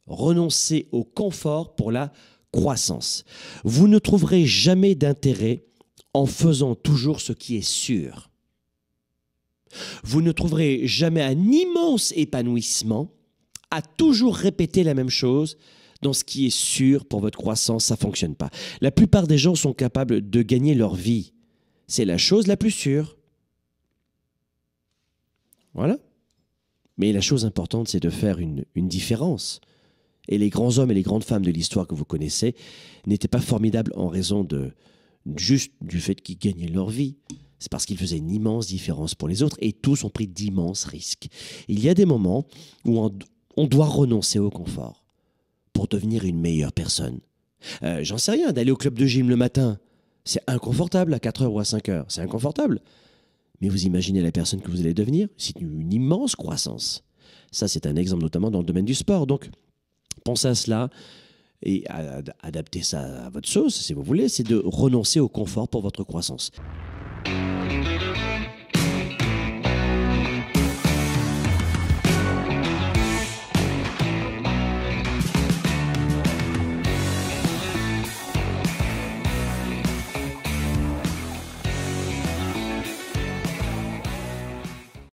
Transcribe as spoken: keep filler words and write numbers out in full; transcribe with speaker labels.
Speaker 1: Renoncez au confort pour la croissance. Vous ne trouverez jamais d'intérêt en faisant toujours ce qui est sûr. Vous ne trouverez jamais un immense épanouissement à toujours répéter la même chose dans ce qui est sûr pour votre croissance. Ça ne fonctionne pas. La plupart des gens sont capables de gagner leur vie. C'est la chose la plus sûre. Voilà. Mais la chose importante, c'est de faire une, une différence. Et les grands hommes et les grandes femmes de l'histoire que vous connaissez n'étaient pas formidables en raison de, juste du fait qu'ils gagnaient leur vie. C'est parce qu'ils faisaient une immense différence pour les autres et tous ont pris d'immenses risques. Il y a des moments où on, on doit renoncer au confort pour devenir une meilleure personne. Euh, j'en sais rien, d'aller au club de gym le matin, c'est inconfortable à quatre heures ou à cinq heures, c'est inconfortable. Mais vous imaginez la personne que vous allez devenir, c'est une immense croissance. Ça, c'est un exemple notamment dans le domaine du sport. Donc, pensez à cela et adaptez ça à votre sauce, si vous voulez, c'est de renoncer au confort pour votre croissance.